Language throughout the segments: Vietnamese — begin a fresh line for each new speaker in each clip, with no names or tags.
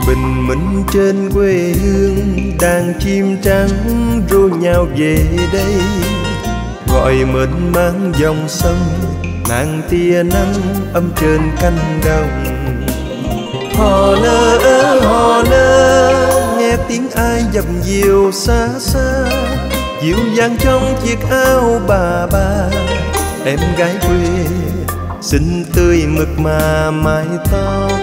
Bình minh trên quê hương, đàn chim trắng ru nhau về đây, gọi mến mang dòng sông, nàng tia nắng ấm trên cánh đồng. Hò nơ nghe tiếng ai dập dìu xa xa, dịu dàng trong chiếc áo bà ba. Em gái quê xinh tươi mực mà mái tóc,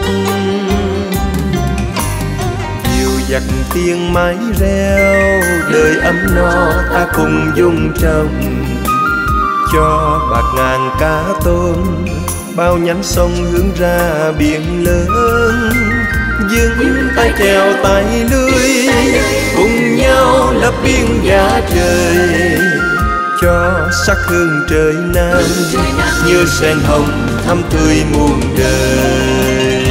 dìu dặt tiếng mái reo, đời ấm no ta cùng dung trồng. Cho bạc ngàn cá tôm, bao nhánh sông hướng ra biển lớn, dừng tay trèo tay lưới, cùng nhau lấp biên giá trời. Cho sắc hương trời Nam như sen hồng thắm tươi muôn đời.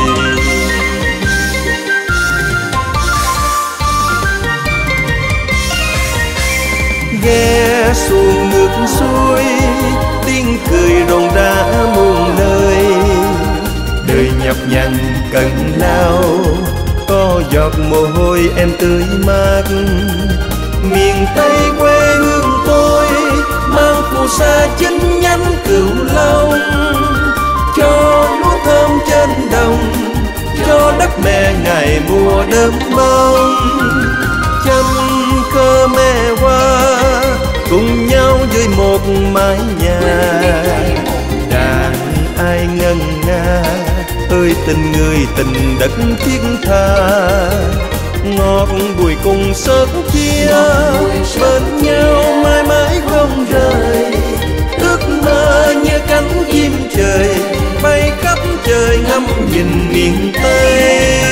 Ghe xuồng ngược xuôi, tiếng cười rộn rã muôn nơi. Đời nhọc nhằn cần lao, có giọt mồ hôi em tươi mát. Miền Tây quê hương tôi mang phù sa chín nhánh cửu long, cho lúa thơm trên đồng, cho đất mẹ ngày mùa đơm bông. Chăm cơ mẹ hoa cùng nhau dưới một mái nhà, đàn ai ngân nga ơi tình người tình đất thiết tha. Ngọt bùi cùng sớt chia bên nhau mãi mãi không rời, ước mơ như cánh chim trời bay khắp trời ngắm nhìn miền Tây.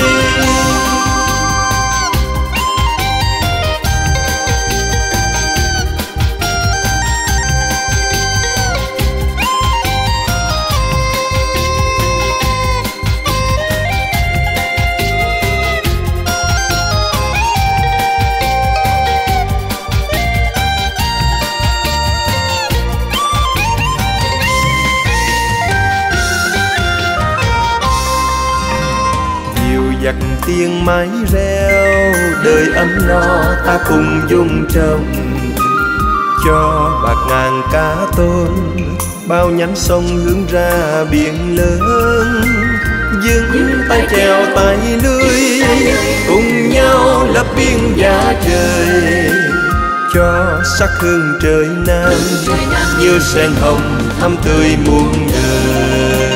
Dặt tiếng mái reo, đời ấm no ta cùng dung trồng. Cho bạc ngàn cá tôm, bao nhánh sông hướng ra biển lớn, dừng tay trèo tay lưới, cùng nhau lấp biên giá trời. Cho sắc hương trời Nam như sen hồng thắm tươi muôn đời.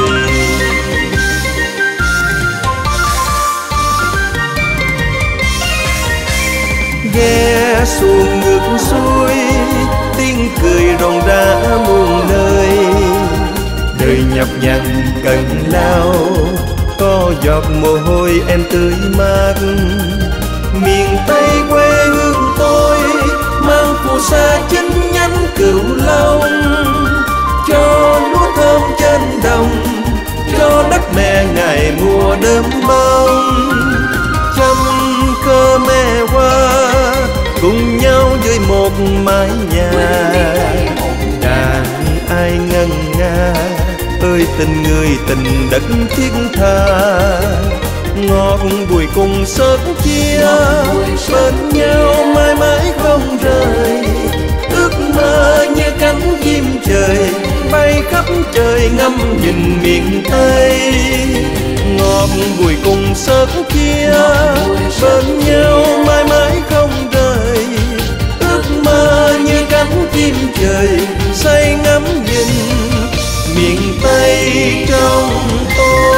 Ghe xuồng ngược xuôi, tiếng cười rộn rã muôn nơi. Đời nhọc nhằn cần lao, có giọt mồ hôi em tươi mát. Miền Tây quê hương tôi mang phù sa chín nhánh cửu long, cho lúa thơm trên đồng, cho đất mẹ ngày mùa đơm bông. Chăm cơ mẹ hoa cùng nhau dưới một mái nhà, đàn ai ngân nga ơi tình người tình đất thiết tha. Ngọt bùi cùng sớt chia bên nhau mãi mãi không rời, ước mơ như cánh chim trời bay khắp trời ngắm nhìn miền Tây. Ngọt bùi cùng sớt chia bên nhau mãi mãi không rời, ước mơ như cánh chim trời say ngắm nhìn miền Tây trong tôi.